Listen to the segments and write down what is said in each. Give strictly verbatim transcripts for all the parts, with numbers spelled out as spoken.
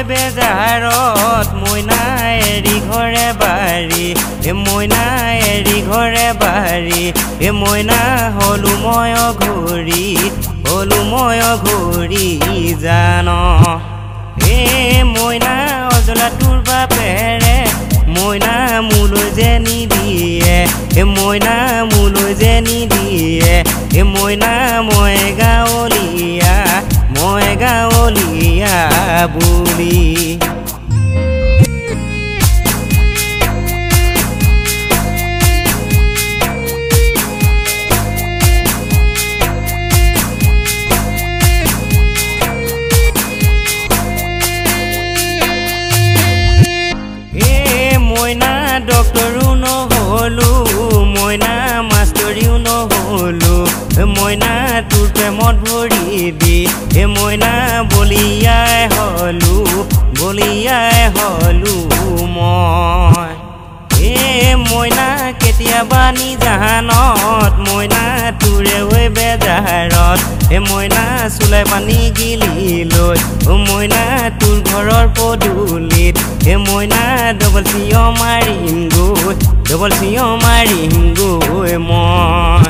বেজাৰত মইনা এৰি ঘৰে বাৰী এ মইনা এৰি ঘৰে বাৰী এ মইনা হলু মই ঘূৰি হলু মই ঘূৰি জান এ মইনা অজলা তোৰ বাপেৰে মইনা মোলৈ যে নিদিয়ে এ মইনা মোলৈ যে নিদিয়ে এ মইনা মই গাঁৱলীয়া মই গাঁৱলীয়া বুলি মইনা ডক্টৰো নহ'লো মইনা মাষ্টৰীও নহ'লো মইনা তোৰ প্ৰেমত ভৰি দি এ মইনা বলিয়াই হলো বলিয়াই হলো মই এ মইনা কেতিয়াবা নিজানত মইনা তোৰে হৈ বেজাৰত এ মইনা চুলাই পানী গিলি লৈ অ মইনা তোৰ ঘৰৰ পদূলিত এ মইনা ডবল চিঞ মাৰিম গৈ ডবল চিঞ মাৰিম গৈ মই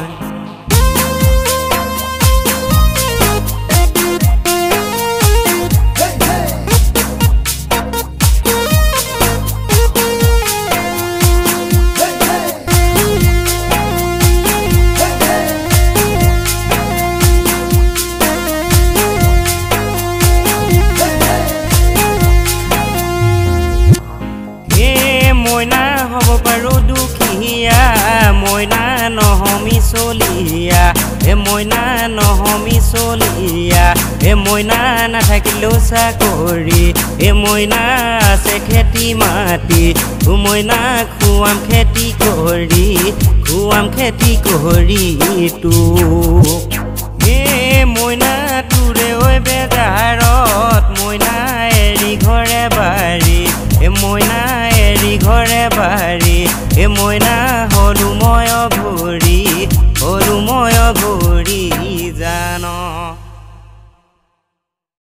মইনা হ'ব পাৰো দুখীয়া মইনা নহমি চলিয়া এ মইনা নহমি চলিয়া এ মইনা নাথাকিলেও চাকৰি এ মইনা আছে খেতি মাটি মইনা খুৱাম খেতি কৰি খুৱাম খেতি কৰি তো এ মইনা তোৰে ঐ বেজাৰত